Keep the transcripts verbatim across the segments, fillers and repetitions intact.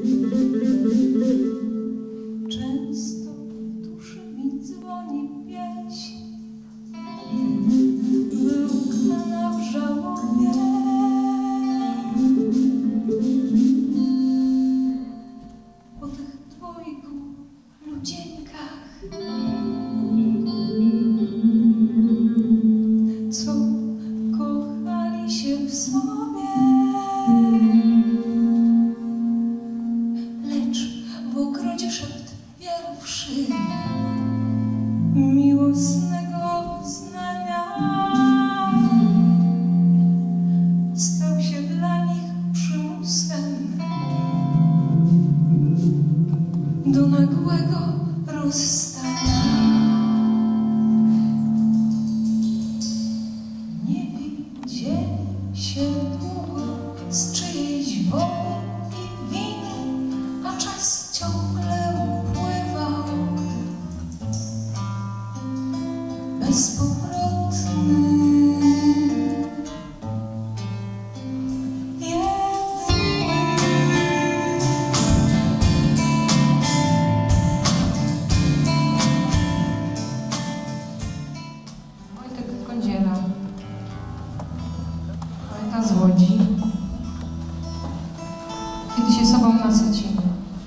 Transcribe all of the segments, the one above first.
Często w duszy mi dzwoni pieśń, wyłkana w żałobie. Po tych dwojgu ludzieńkach, co kochali się w sobie, lecz w ogrodzie szept pierwszy miłosnego znania stał się dla nich przymusem do nagłego rozstania. Nie widzieli się długo z czyjejś woli i winy, a czas ciągle upływał bezpowrotny. Wojtek Kądziela, poeta z Łodzi. Kiedy się sobą nasycimy.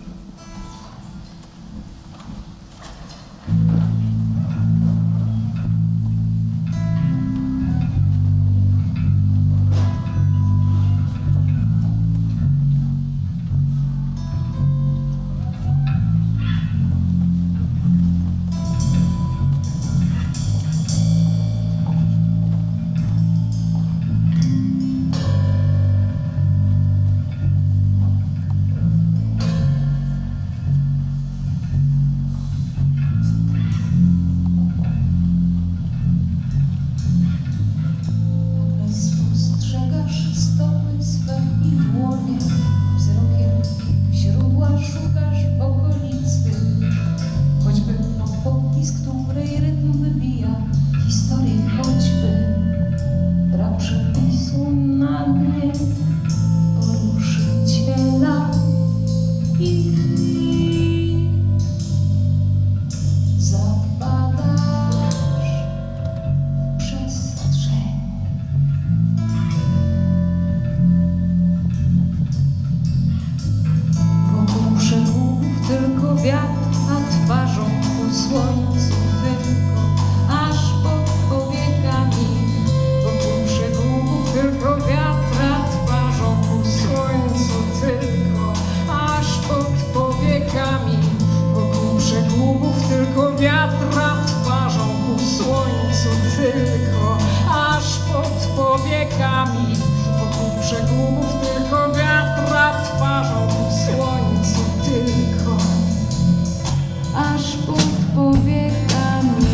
Wokół brzegów tylko wiatra twarzą ku słońcu tylko, aż pod powiekami.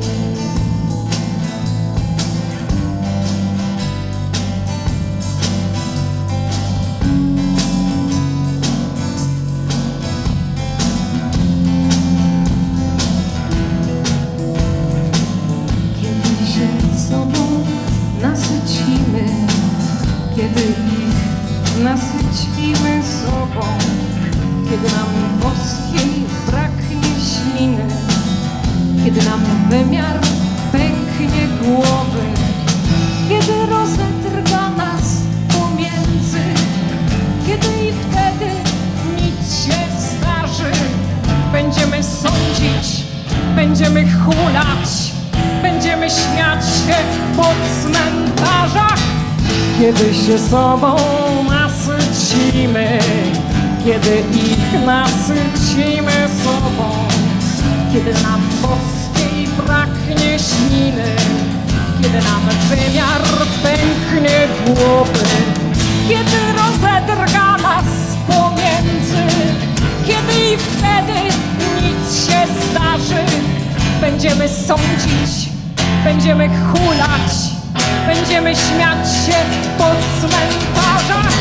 Kiedy się sobą nasycimy, kiedy ich nasycimy sobą, kiedy nam boskiej braknie śliny, kiedy nam wymiar pęknie głowy, kiedy rozedrga nas pomiędzy, kiedy i wtedy nic się zdarzy. Będziemy sądzić, będziemy hulać, będziemy śmiać się po cmentarzach. Kiedy się sobą nasycimy, kiedy ich nasycimy sobą, kiedy nam boskiej braknie śliny, kiedy nam wymiar pęknie głowy, kiedy rozedrga nas pomiędzy, kiedy i wtedy nic się zdarzy. Będziemy sądzić, będziemy hulać, będziemy śmiać się po cmentarzach.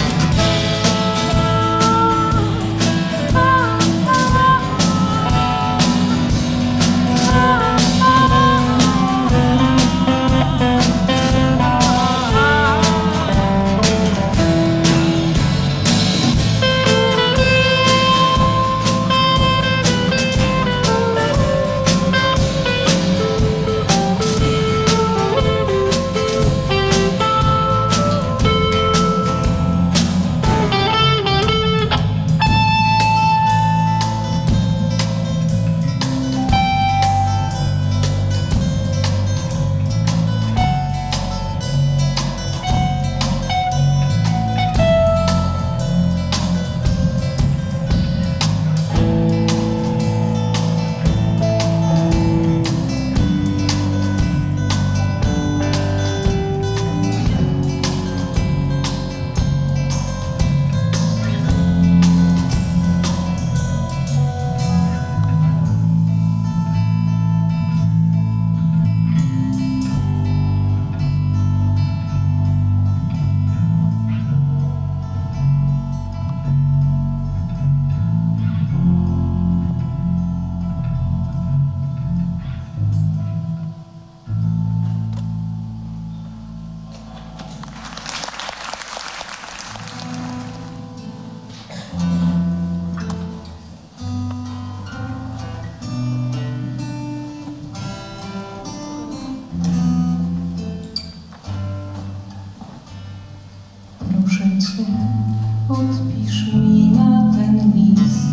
odpisz mi na ten list.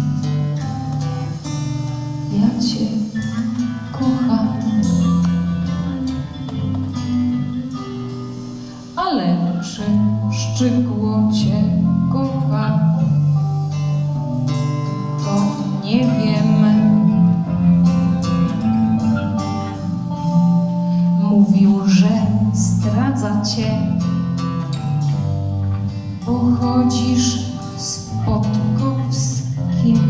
Ja cię kocham, ale czy szczegóło cię kocha, to nie wiem. Mówił, że zdradza cię, bo chodzisz z Podkowskim.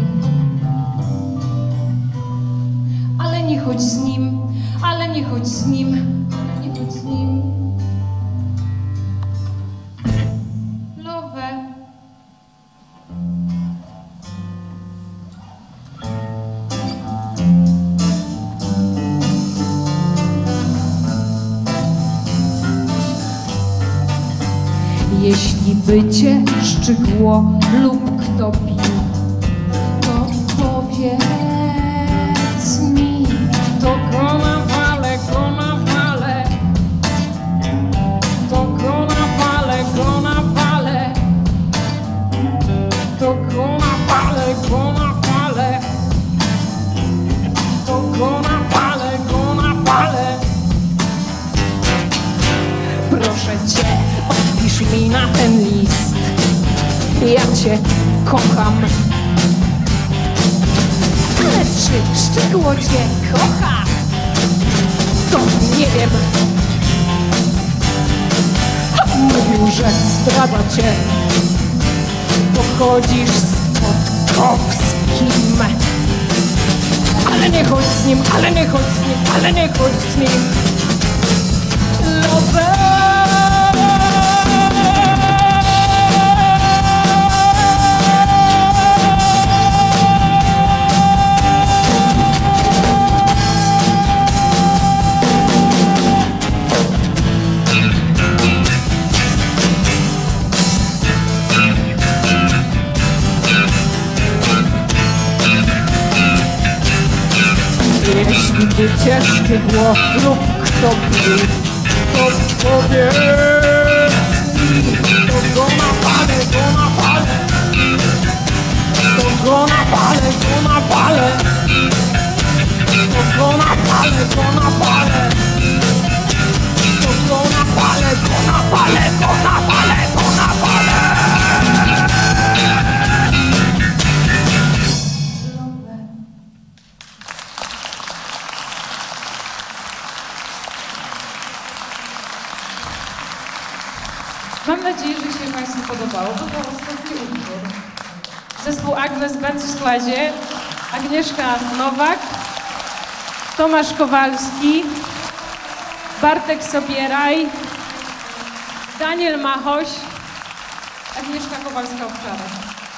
Ale nie chodź z nim, ale nie chodź z nim, ale nie chodź z nim. Love. Jeśli by cię szczygło lub kto bił, to powiedz mi. To go na wale, go na wale, to go na wale, go na wale, to go na wale, go na wale, to go na wale, go na wale. Proszę cię, odpisz mi na ten list. Ja cię kocham. Ale czy szczegóło cię kocha, to nie wiem. Mówił, że zdradza cię, pochodzisz z Podkowskim. Ale nie chodź z nim, ale nie chodź z nim, ale nie chodź z nim. Love. Jeśli by cię szczygło lub kto bił, to powiedz mi. To go na wale, go na wale, to go na wale, go na wale, to go na wale, go na wale, to go na wale, go na wale, go na wale, go na wale. Mam nadzieję, że się Państwu podobało. To był ostatni utwór. Zespół Agnes Band w składzie: Agnieszka Nowak, Tomasz Kowalski, Bartek Sobieraj, Daniel Machoś, Agnieszka Kowalska-Owczarek.